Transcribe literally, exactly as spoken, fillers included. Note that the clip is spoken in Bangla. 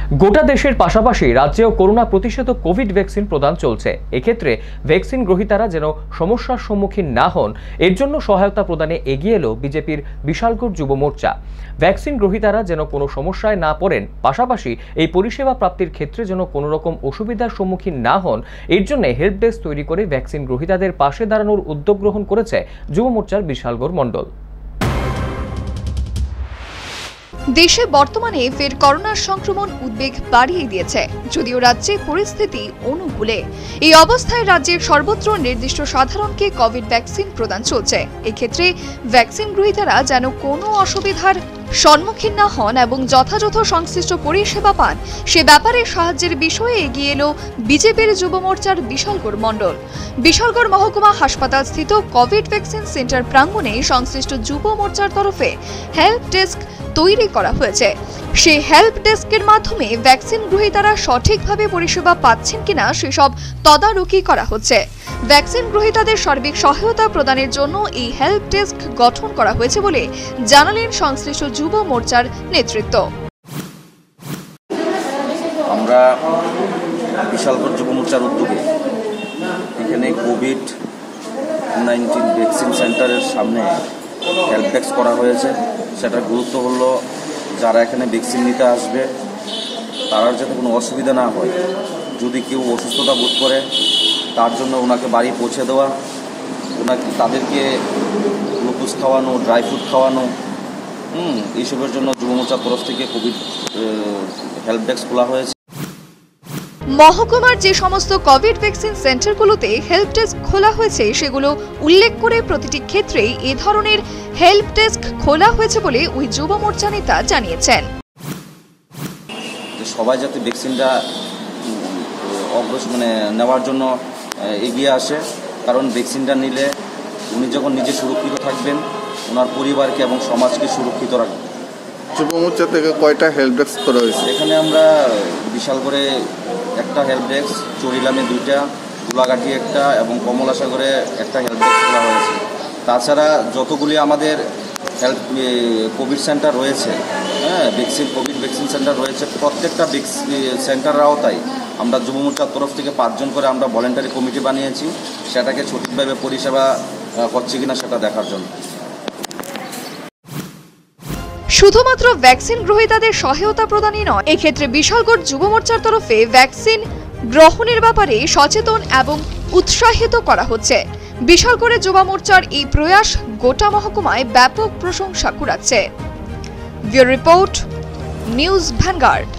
গোটা দেশের পাশাপাশি রাজ্যেও করোনা প্রতিষেধক কোভিড ভ্যাকসিন প্রদান চলছে। এক্ষেত্রে ভ্যাকসিন গ্রহীতারা যেন সমস্যার সম্মুখীন না হন, এর জন্য সহায়তা প্রদানে এগিয়ে এলো বিজেপির বিশালগড় যুব মোর্চা। ভ্যাকসিন গ্রহীতারা যেন কোনো সমস্যায় না পড়েন, পাশাপাশি এই পরিষেবা প্রাপ্তির ক্ষেত্রে যেন কোনো রকম অসুবিধার সম্মুখীন না হন, এর জন্য হেল্প ডেস্ক তৈরি করে ভ্যাকসিন গ্রহীতাদের পাশে দাঁড়ানোর উদ্যোগ গ্রহণ করেছে যুব মোর্চার বিশালগড় মণ্ডল। দেশে বর্তমানে ফের করোনার সংক্রমণ উদ্বেগ বাড়িয়ে দিয়েছে, যদিও রাজ্যে পরিস্থিতি অনুকূলে। এই অবস্থায় রাজ্যের সর্বত্র নির্দিষ্ট সাধারণকে কোভিড ভ্যাকসিন প্রদান চলছে। এক্ষেত্রে ভ্যাকসিন গ্রহীতারা যেন কোনো অসুবিধার সম্মুখীন না হন এবং যথাযথ সংশ্লিষ্ট পরিষেবা পান, সে ব্যাপারে সাহায্যের বিষয়ে এগিয়ে এলো বিজেপির যুব মোর্চার বিশালগড় মণ্ডল। বিশালগড় মহকুমা হাসপাতাল স্থিত কোভিড ভ্যাকসিন সেন্টার প্রাঙ্গণে সংশ্লিষ্ট যুব মোর্চার তরফে হেল্প ডেস্ক তৈরি করা হয়েছে। সেই হেল্প ডেস্কের মাধ্যমে ভ্যাকসিন গ্রহীতারা সঠিকভাবে পরিষেবা পাচ্ছেন কিনা সেসব তদারকি করা হচ্ছে। ভ্যাকসিন গ্রহীতাদের সার্বিক সহায়তা প্রদানের জন্য এই হেল্প ডেস্ক গঠন করা হয়েছে বলে জানালেন সংশ্লিষ্ট যুব মোর্চার নেতৃত্ব। আমরা বিশালগড় যুব মোর্চার উদ্যোগে এখানে কোভিড নাইন্টিন ভ্যাকসিন সেন্টারের সামনে হেল্প ডেস্ক করা হয়েছে। সেটার গুরুত্ব হলো যারা এখানে ভ্যাকসিন নিতে আসবে তার যাতে কোনো অসুবিধা না হয়, যদি কেউ অসুস্থতা বোধ করে তার জন্য ওনাকে বাড়ি পৌঁছে দেওয়া, ওনাকে তাদেরকে গ্লুকোজ খাওয়ানো, ড্রাই ফ্রুট খাওয়ানো, হুম এইসবের জন্য যুব মোর্চার তরফ থেকে কোভিড হেল্প ডেস্ক খোলা হয়েছে। মহকুমার যে সমস্ত কোভিড ভ্যাকসিন সেন্টারগুলোতে হেল্প ডেস্ক খোলা হয়েছে সেগুলো উল্লেখ করে প্রতিটি ক্ষেত্রেই এ ধরনের হেল্প ডেস্ক খোলা হয়েছে বলে ওই যুব মোর্চা নেতা জানিয়েছেন। সবাই যাতে ভ্যাকসিনটা অগ্রসর মানে নেওয়ার জন্য এগিয়ে আসে, কারণ ভ্যাকসিনটা নিলে উনি যখন নিজে সুরক্ষিত থাকবেন, ওনার পরিবারকে এবং সমাজকে সুরক্ষিত রাখবেন। যুব মোর্চা থেকে কয়টা হেল্প ডেস্ক করা হয়েছে? এখানে আমরা বিশালগড়ে একটা হেল্প ডেস্ক, চরিলামে দুইটা, গোলাঘাটি একটা এবং কমলাসাগরে একটা হেল্প ডেস্ক করা হয়েছে। তাছাড়া যতগুলি আমাদের হেল্প কোভিড সেন্টার রয়েছে, হ্যাঁ ভ্যাকসিন কোভিড ভ্যাকসিন সেন্টার রয়েছে, প্রত্যেকটা সেন্টারের আওতায় আমরা যুব মোর্চার তরফ থেকে পাঁচজন করে আমরা ভলেন্টারি কমিটি বানিয়েছি, সেটাকে সঠিকভাবে পরিষেবা করছে কিনা সেটা দেখার জন্য। শুধুমাত্র ভ্যাকসিন গ্রহীতাদের সহায়তা প্রদানই নয়, এক্ষেত্রে বিশালগড় যুব মোর্চার তরফে ভ্যাকসিন গ্রহণের ব্যাপারে সচেতন এবং উৎসাহিত করা হচ্ছে। বিশালগড়ে যুব মোর্চার এই প্রয়াস গোটা মহকুমায় ব্যাপক প্রশংসা কুড়াচ্ছে। Bureau report, news vanguard.